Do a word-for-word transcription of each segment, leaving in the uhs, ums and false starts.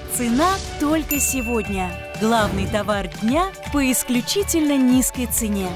Цена только сегодня. Главный товар дня по исключительно низкой цене.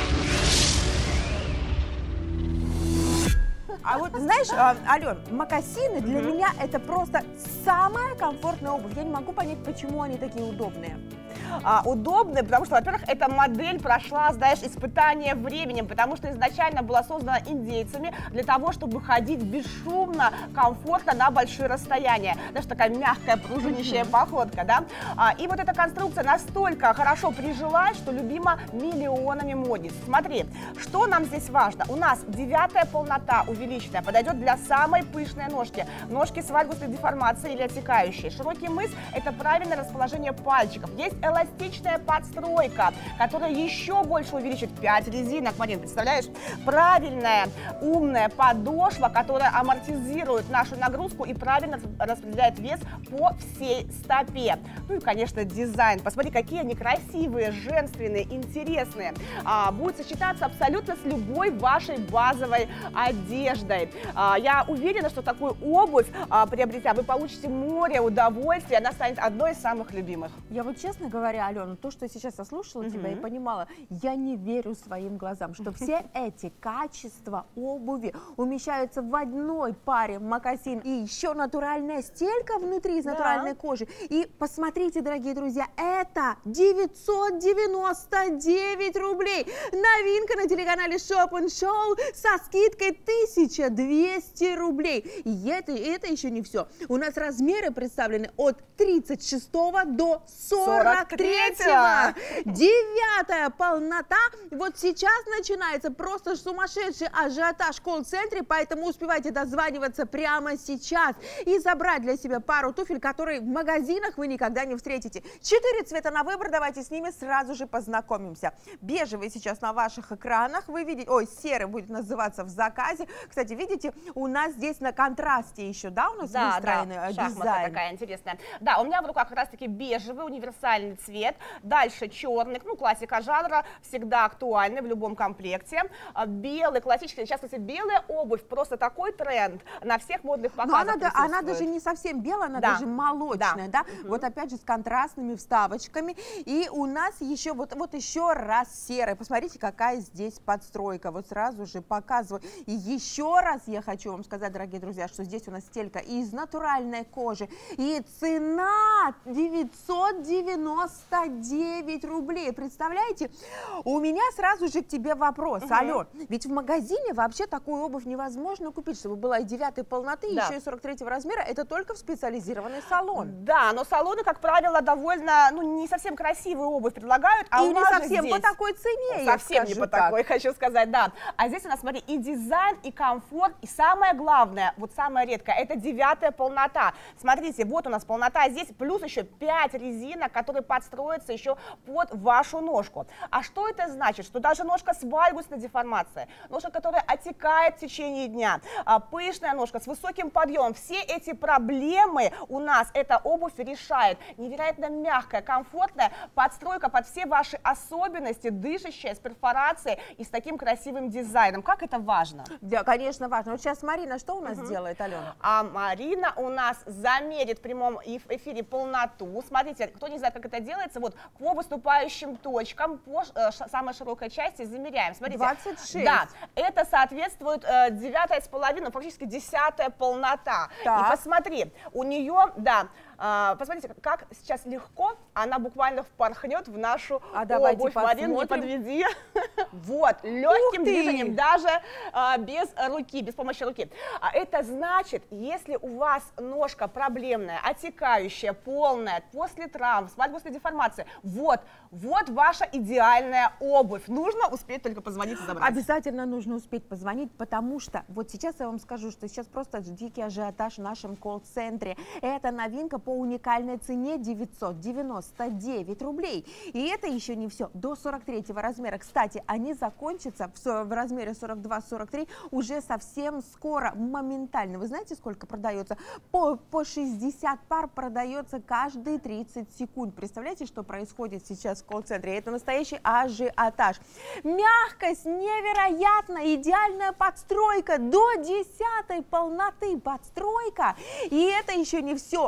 А вот знаешь, Ален, мокасины для mm-hmm. меня это просто самая комфортная обувь. Я не могу понять, почему они такие удобные. А, удобные, потому что, во-первых, эта модель прошла, знаешь, испытание временем, потому что изначально была создана индейцами для того, чтобы ходить бесшумно, комфортно на большие расстояния. Знаешь, такая мягкая, пружинищая походка, да? А, и вот эта конструкция настолько хорошо прижилась, что любима миллионами модниц. Смотри, что нам здесь важно? У нас девятая полнота увеличенная, подойдет для самой пышной ножки. Ножки с вальгусной деформацией или отекающей. Широкий мыс – это правильное расположение пальчиков. Есть эластичная подстройка, которая еще больше увеличит пять резинок, Марин, представляешь? Правильная, умная подошва, которая амортизирует нашу нагрузку и правильно распределяет вес по всей стопе. Ну и, конечно, дизайн. Посмотри, какие они красивые, женственные, интересные. А, будет сочетаться абсолютно с любой вашей базовой одеждой. А, я уверена, что такую обувь, а, приобретя, вы получите море удовольствия, она станет одной из самых любимых. Я вот честно говоря, Алена, то, что я сейчас ослушала uh-huh. тебя и понимала, я не верю своим глазам, что все эти качества обуви умещаются в одной паре мокасин. И еще натуральная стелька внутри из натуральной да. кожи. И посмотрите, дорогие друзья, это девятьсот девяносто девять рублей. Новинка на телеканале Shop and Show со скидкой тысяча двести рублей. И это, и это еще не все. У нас размеры представлены от тридцать шестого до сорок третьего. Девятая полнота. Вот сейчас начинается просто сумасшедший ажиотаж в колл-центре, поэтому успевайте дозваниваться прямо сейчас и забрать для себя пару туфель, которые в магазинах вы никогда не встретите. Четыре цвета на выбор, давайте с ними сразу же познакомимся. Бежевый сейчас на ваших экранах, вы видите, ой, серый будет называться в заказе. Кстати, видите, у нас здесь на контрасте еще, да, у нас да, выстроенный да, дизайн. Шахмата такая интересная. Да, у меня в руках как раз таки бежевый универсальный цвет, дальше черный, ну, классика жанра, всегда актуальный в любом комплекте. Белый, классический, сейчас, кстати, белая обувь, просто такой тренд на всех модных показах. Но она, она даже не совсем белая, она да. даже молочная, да, да? Угу. Вот опять же с контрастными вставочками. И у нас еще, вот, вот еще раз серый, посмотрите, какая здесь подстройка, вот сразу же показываю. И еще раз я хочу вам сказать, дорогие друзья, что здесь у нас стелька из натуральной кожи, и цена девятьсот девяносто девять рублей. Представляете? У меня сразу же к тебе вопрос. Угу. Ален, ведь в магазине вообще такую обувь невозможно купить, чтобы была и девятой полноты, да. еще и сорок третьего размера. Это только в специализированный салон. Да, но салоны, как правило, довольно, ну, не совсем красивую обувь предлагают. А и у не нас совсем здесь... по такой цене, Совсем не по так. такой, хочу сказать, да. А здесь у нас, смотри, и дизайн, и комфорт, и самое главное, вот самое редкое, это девятая полнота. Смотрите, вот у нас полнота здесь, плюс еще пять резинок, которые подстроятся еще под вашу ножку. А что это значит? Что даже ножка с вальгусной деформацией, ножка, которая отекает в течение дня, пышная ножка с высоким подъемом, все эти проблемы у нас эта обувь решает. Невероятно мягкая, комфортная подстройка под все ваши особенности, дышащая, с перфорацией и с таким красивым дизайном. Как это важно? Да, конечно, важно. Вот сейчас Марина что у нас угу. делает, Алена? А Марина у нас замерит в прямом эфире полноту. Смотрите, кто не знает, как это делается, вот по выступающим точкам, по э, самой широкой части замеряем. Смотрите. двадцать шесть. Да, это соответствует э, девятая с половиной, фактически десятая полнота. Так. И посмотри, у нее, да, э, посмотрите, как сейчас легко она буквально впорхнет в нашу а обувь. Марин, не подведи. Вот, легким движением, даже э, без руки, без помощи руки. А это значит, если у вас ножка проблемная, отекающая, полная, после травм, с вальгусной деформацией, вот, вот ваша идеальная обувь. Нужно успеть только позвонить и забрать. Обязательно нужно успеть позвонить, потому что вот сейчас я вам скажу, что сейчас просто дикий ажиотаж в нашем колл-центре. Это новинка по уникальной цене девятьсот девяносто девять рублей. И это еще не все. До сорок третьего размера. Кстати, они закончатся в, в размере сорок два сорок три уже совсем скоро, моментально. Вы знаете, сколько продается? По, по шестьдесят пар продается каждые тридцать секунд. Представляете, что происходит сейчас в колл-центре? Это настоящий ажиотаж. Мягкость невероятная, идеальная подстройка, до десятой полноты подстройка. И это еще не все, дорогие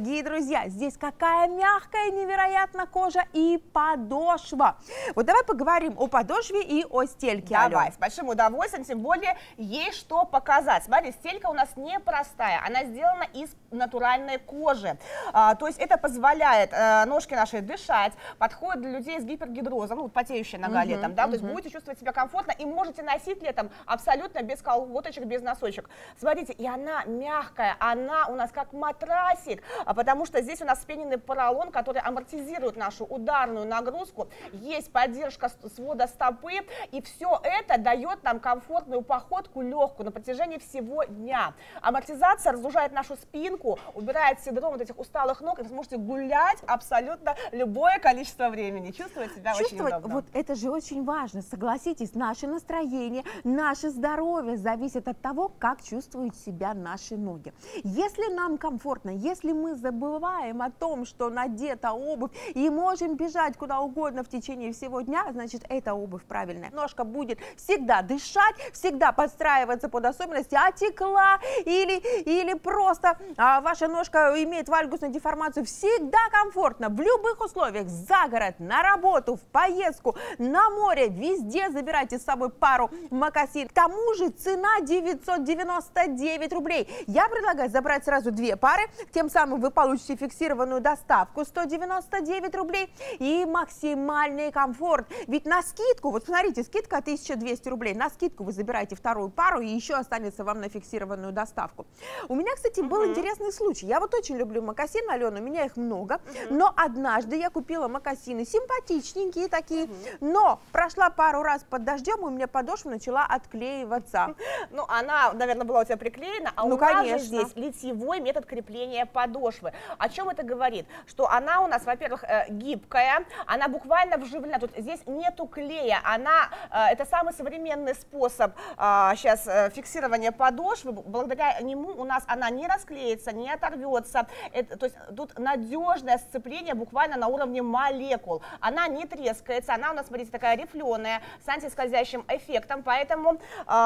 дорогие друзья, здесь какая мягкая, невероятно кожа и подошва. Вот давай поговорим о подошве и о стельке. Давай, Алён. с большим удовольствием, тем более есть что показать. Смотри, стелька у нас непростая, она сделана из натуральной кожи. А, то есть это позволяет а, ножке нашей дышать, подходит для людей с гипергидрозом, ну, потеющая нога uh-huh, летом, да, uh-huh. то есть будете чувствовать себя комфортно и можете носить летом абсолютно без колготочек, без носочек. Смотрите, и она мягкая, она у нас как матрасик, а, потому что здесь у нас вспененный поролон, который амортизирует нашу ударную нагрузку, есть поддержка свода стопы, и все это дает нам комфортную походку, легкую на протяжении всего дня. Амортизация разгружает нашу спинку, убирает синдром вот этих усталых ног, и вы сможете гулять абсолютно любое количество времени, чувствовать себя Чувствовать, очень удобно. вот это же очень важно, согласитесь, наше настроение, наше здоровье зависит от того, как чувствуют себя наши ноги. Если нам комфортно, если мы забываем о том, что надета обувь и можем бежать куда угодно в течение всего дня, значит, эта обувь правильная. Ножка будет всегда дышать, всегда подстраиваться под особенности отекла или, или просто а, ваша ножка имеет вальгусную деформацию, всегда комфортно, в любых условиях, за город, на работу, в поездку, на море, везде забирайте с собой пару мокасин. К тому же цена девятьсот девяносто девять рублей. Я предлагаю забрать сразу две пары, тем самым вы получите фиксированную доставку сто девяносто девять рублей и максимальный комфорт. Ведь на скидку, вот смотрите, скидка тысяча двести рублей, на скидку вы забираете вторую пару и еще останется вам на фиксированную доставку. У меня, кстати, был uh-huh. интересный случай. Я вот очень люблю мокасины, Алена, у меня их много, uh-huh. но однажды я купила мокасины симпатичненькие такие, uh-huh. но прошла пару раз под дождем, и у меня подошва начала отклеиваться. Ну, она, наверное, была у тебя приклеена, а ну, у нас конечно. же здесь литьевой метод крепления подошвы. О чем это говорит? Что она у нас, во-первых, гибкая, она буквально вживлена, тут здесь нету клея, она, это самый современный способ сейчас фиксирования подошвы, благодаря нему у нас она не расклеится, не оторвется, это, то есть тут надежное сцепление буквально на уровне молекул, она не трескается, она у нас, смотрите, такая рифленая, с антискользящим эффектом, поэтому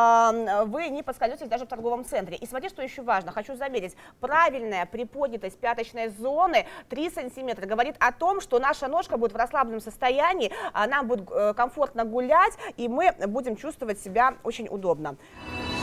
э, вы не поскользнетесь даже в торговом центре. И смотрите, что еще важно, хочу заметить, правильная приподнятость пяточной зоны три сантиметра говорит о том, что наша ножка будет в расслабленном состоянии, нам будет э, комфортно гулять, и мы будем чувствовать себя очень удобно.